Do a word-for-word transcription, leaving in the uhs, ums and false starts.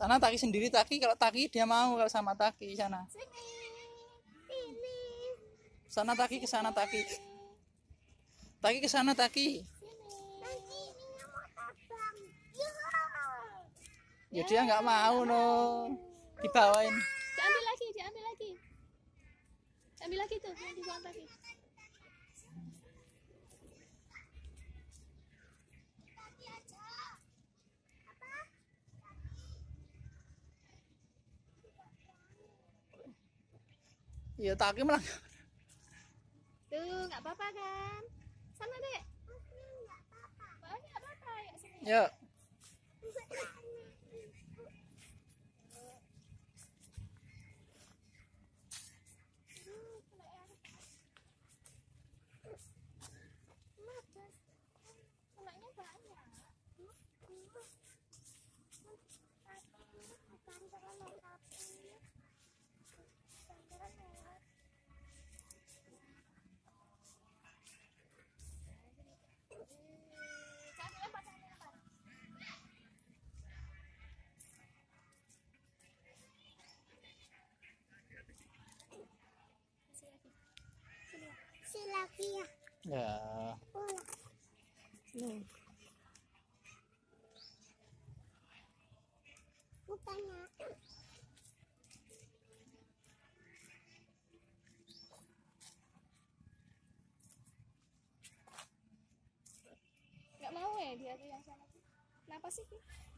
Sana Taki sendiri, Taki kalau Taki dia mau kalau sama Taki sana. Sini. Sini. Sana Taki ke sana Taki. Taki ke sana Taki. Nanti ini mau terbang. Ya dia nggak mau no. Dibawain. Diambil lagi, diambil lagi. Ambil lagi tuh, yang dibuang tadi. Iya Taki malah. Tuh, nggak apa-apa kan? Sana dek. Nggak apa-apa. Oh, nggak apa-apa. Ya, sini. Yuk. Kulaknya banyak. Silaki ya. Ya. Sini. Bukannya. Nggak mau ya dia tuh yang sana. Kenapa sih?